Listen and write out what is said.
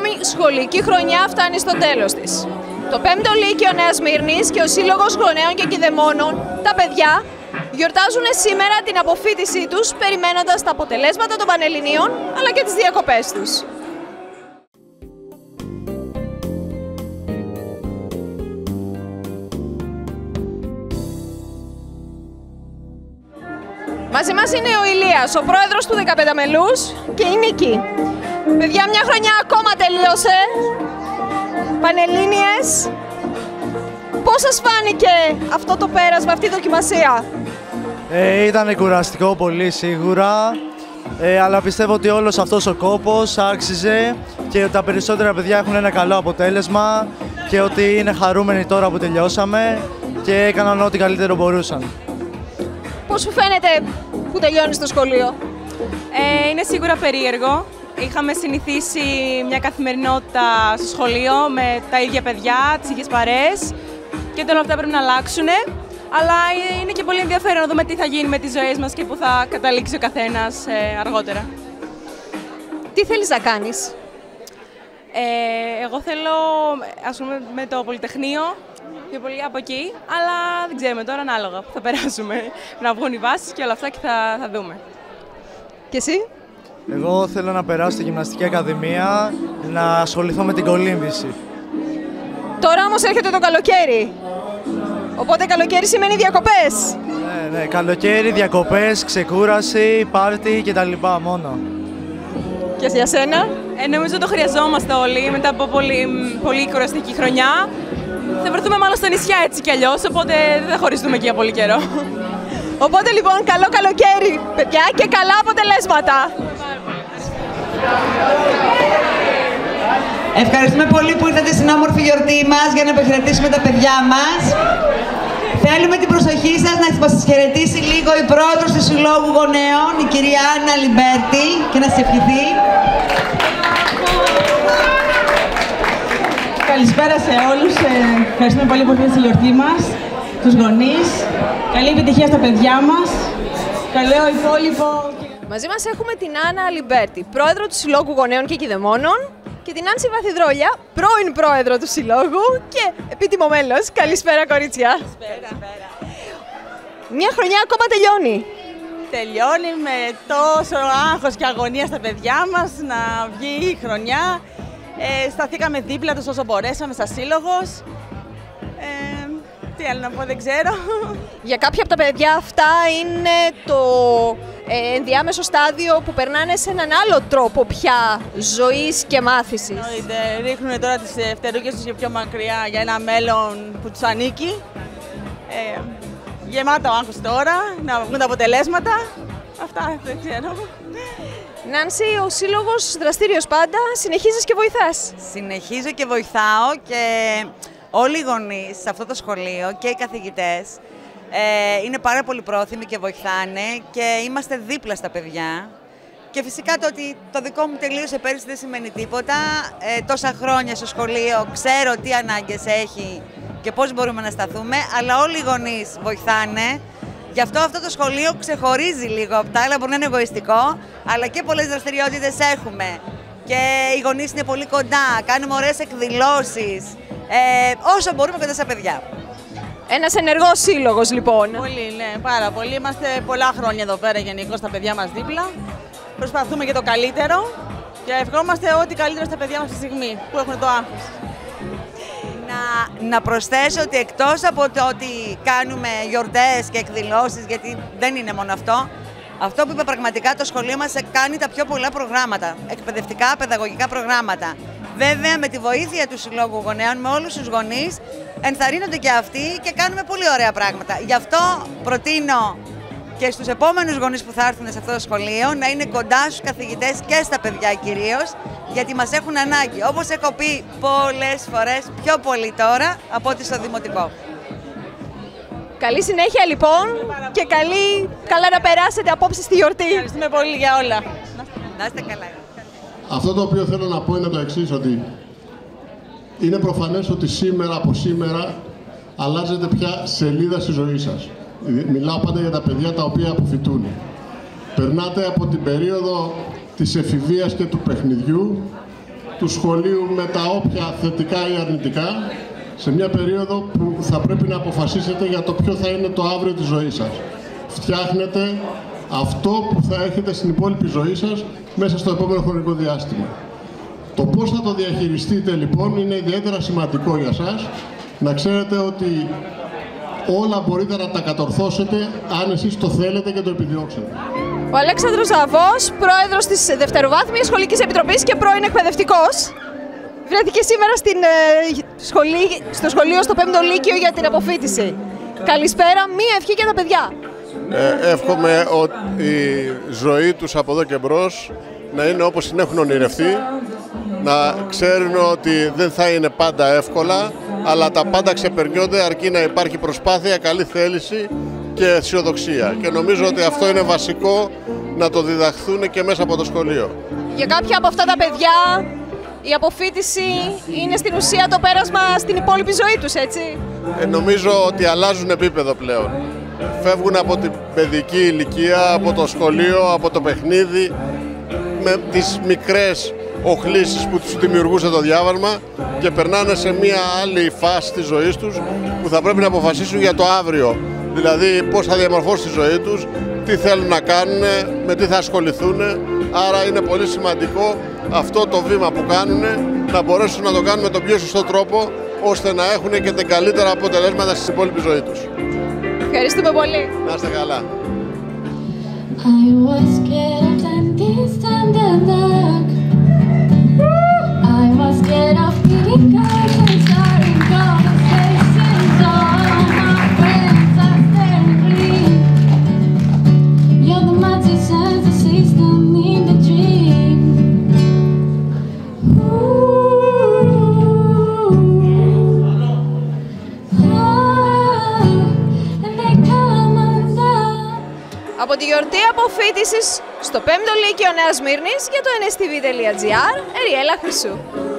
σχολική χρονιά φτάνει στο τέλος της. Το 5ο Λύκειο Νέας Σμύρνης και ο Σύλλογος Γονέων και Κηδεμόνων, τα παιδιά, γιορτάζουν σήμερα την αποφοίτησή τους, περιμένοντας τα αποτελέσματα των Πανελληνίων, αλλά και τις διακοπές τους. Μαζί μας είναι ο Ηλίας, ο πρόεδρος του 15 μελούς, και η Νίκη. Παιδιά, μια χρονιά ακόμα τελείωσε. Πανελλήνιες. Πώς σας φάνηκε αυτό το πέρασμα, αυτή η δοκιμασία? Ήταν κουραστικό πολύ σίγουρα, αλλά πιστεύω ότι όλος αυτός ο κόπος άξιζε και ότι τα περισσότερα παιδιά έχουν ένα καλό αποτέλεσμα και ότι είναι χαρούμενοι τώρα που τελειώσαμε και έκαναν ό,τι καλύτερο μπορούσαν. Πώς σου φαίνεται που τελειώνεις το σχολείο? Είναι σίγουρα περίεργο. Είχαμε συνηθίσει μια καθημερινότητα στο σχολείο με τα ίδια παιδιά, τις ίδιες παρέες και τώρα αυτά πρέπει να αλλάξουν. Αλλά είναι και πολύ ενδιαφέρον να δούμε τι θα γίνει με τις ζωές μας και πού θα καταλήξει ο καθένας αργότερα. Τι θέλεις να κάνεις? Εγώ θέλω, ας πούμε, με το Πολυτεχνείο, πιο πολύ από εκεί, αλλά δεν ξέρουμε τώρα ανάλογα που θα περάσουμε. Να βγουν οι βάσεις και όλα αυτά και θα δούμε. Και εσύ? Εγώ θέλω να περάσω στη Γυμναστική Ακαδημία, να ασχοληθώ με την κολύμβηση. Τώρα όμως έρχεται το καλοκαίρι. Οπότε καλοκαίρι σημαίνει διακοπές. Ναι, καλοκαίρι, διακοπές, ξεκούραση, πάρτι κτλ. Μόνο. Και για σένα? Νομίζω το χρειαζόμαστε όλοι μετά από πολύ κουραστική χρονιά. Θα βρεθούμε μάλλον στα νησιά έτσι κι αλλιώς, οπότε δεν θα χωριστούμε εκεί για πολύ καιρό. Οπότε λοιπόν, καλό καλοκαίρι, παιδιά, και καλά αποτελέσματα. Ευχαριστούμε πολύ που ήρθατε στην όμορφη γιορτή μας για να αποχαιρετήσουμε τα παιδιά μας. Θέλουμε την προσοχή σας να μας χαιρετήσει λίγο η πρόεδρος του Συλλόγου Γονέων, η κυρία Άννα Λιμπέρτη, και να σας ευχηθεί. Καλησπέρα σε όλους. Ευχαριστούμε πολύ που ήρθατε στη γιορτή μας, τους γονείς. Καλή επιτυχία στα παιδιά μας. Καλό υπόλοιπο. Μαζί μας έχουμε την Άννα Λιμπέρτη, πρόεδρο του Συλλόγου Γονέων και Κηδεμόνων, και την Άνση Βαθιδρόλια, πρώην πρόεδρο του Συλλόγου και επίτιμο μέλος. Καλησπέρα, κορίτσια. Καλησπέρα. Μια χρονιά ακόμα τελειώνει. Τελειώνει με τόσο άγχος και αγωνία στα παιδιά μας να βγει η χρονιά. Σταθήκαμε δίπλα τους όσο μπορέσαμε σαν σύλλογος. Τι άλλο να πω, δεν ξέρω. Για κάποια από τα παιδιά αυτά είναι το ενδιάμεσο στάδιο που περνάνε σε έναν άλλο τρόπο πια ζωής και μάθησης. Ρίχνουν τώρα τις φτερούγες τους πιο μακριά για ένα μέλλον που τους ανήκει. Γεμάτο άγχος τώρα, να βγουν τα αποτελέσματα. Αυτά δεν ξέρω. Νάνση, ο σύλλογος δραστήριος πάντα, συνεχίζεις και βοηθάς? Συνεχίζω και βοηθάω και όλοι οι γονείς σε αυτό το σχολείο και οι καθηγητές είναι πάρα πολύ πρόθυμοι και βοηθάνε και είμαστε δίπλα στα παιδιά. Και φυσικά το ότι το δικό μου τελείωσε πέρυσι δεν σημαίνει τίποτα. Τόσα χρόνια στο σχολείο ξέρω τι ανάγκες έχει και πώς μπορούμε να σταθούμε, αλλά όλοι οι γονείς βοηθάνε. Γι' αυτό το σχολείο ξεχωρίζει λίγο από τα άλλα, μπορεί να είναι εγωιστικό, αλλά και πολλές δραστηριότητες έχουμε. Και οι γονείς είναι πολύ κοντά, κάνουμε ωραίες εκδηλώσεις, όσο μπορούμε κοντά στα παιδιά. Ένας ενεργός σύλλογος λοιπόν. Πολύ, ναι, πάρα πολύ. Είμαστε πολλά χρόνια εδώ πέρα γενικώς τα παιδιά μας δίπλα. Προσπαθούμε για το καλύτερο και ευχόμαστε ό,τι καλύτερο στα παιδιά μας στη στιγμή που έχουν το άγχος. Να προσθέσω ότι εκτός από το ότι κάνουμε γιορτές και εκδηλώσεις, γιατί δεν είναι μόνο αυτό, αυτό που είπε πραγματικά το σχολείο μας κάνει τα πιο πολλά προγράμματα, εκπαιδευτικά, παιδαγωγικά προγράμματα. Βέβαια με τη βοήθεια του Συλλόγου Γονέων, με όλους τους γονείς, ενθαρρύνονται και αυτοί και κάνουμε πολύ ωραία πράγματα. Γι' αυτό προτείνω και στους επόμενους γονείς που θα έρθουν σε αυτό το σχολείο να είναι κοντά στους καθηγητές και στα παιδιά κυρίως, γιατί μας έχουν ανάγκη. Όπως έχω πει πολλές φορές, πιο πολύ τώρα από ό,τι στο δημοτικό. Καλή συνέχεια λοιπόν και καλά να περάσετε απόψε στη γιορτή. Ευχαριστούμε πολύ για όλα. Να είστε καλά. Αυτό το οποίο θέλω να πω είναι το εξής, ότι είναι προφανές ότι από σήμερα αλλάζετε πια σελίδα στη ζωή σας. Μιλάω πάντα για τα παιδιά τα οποία αποφοιτούν. Περνάτε από την περίοδο της εφηβείας και του παιχνιδιού του σχολείου με τα όποια θετικά ή αρνητικά, σε μια περίοδο που θα πρέπει να αποφασίσετε για το ποιο θα είναι το αύριο της ζωής σας. Φτιάχνετε αυτό που θα έχετε στην υπόλοιπη ζωή σας μέσα στο επόμενο χρονικό διάστημα. Το πώς θα το διαχειριστείτε λοιπόν είναι ιδιαίτερα σημαντικό για σας. Να ξέρετε ότι όλα μπορείτε να τα κατορθώσετε αν εσείς το θέλετε και το επιδιώξετε. Ο Αλέξανδρος Ζαβός, πρόεδρος της Δευτεροβάθμιας Σχολικής Επιτροπής και πρώην εκπαιδευτικός, βρέθηκε σήμερα στο σχολείο στο 5ο Λύκειο για την αποφοίτηση. Καλησπέρα, μία ευχή για τα παιδιά. Εύχομαι η ζωή τους από εδώ και μπρος να είναι όπως την έχουν ονειρευτεί, να ξέρουν ότι δεν θα είναι πάντα εύκολα, αλλά τα πάντα ξεπερνιόνται αρκεί να υπάρχει προσπάθεια, καλή θέληση και αισιοδοξία. Και νομίζω ότι αυτό είναι βασικό να το διδαχθούν και μέσα από το σχολείο. Για κάποια από αυτά τα παιδιά η αποφοίτηση είναι στην ουσία το πέρασμα στην υπόλοιπη ζωή τους, έτσι. Νομίζω ότι αλλάζουν επίπεδο πλέον. Φεύγουν από την παιδική ηλικία, από το σχολείο, από το παιχνίδι, με τις μικρές οχλήσεις που τους δημιουργούσε το διάβασμα και περνάνε σε μια άλλη φάση της ζωής τους που θα πρέπει να αποφασίσουν για το αύριο. Δηλαδή πώς θα διαμορφώσουν τη ζωή τους, τι θέλουν να κάνουν, με τι θα ασχοληθούν. Άρα είναι πολύ σημαντικό αυτό το βήμα που κάνουν να μπορέσουν να το κάνουν με τον πιο σωστό τρόπο, ώστε να έχουν και τα καλύτερα αποτελέσματα στην υπόλοιπη ζωή τους. Ευχαριστούμε πολύ. Να είστε καλά. Από τη γιορτή αποφοίτησης στο 5ο Λύκειο Νέας Σμύρνης για το nstv.gr, Εριέλα Χρυσού.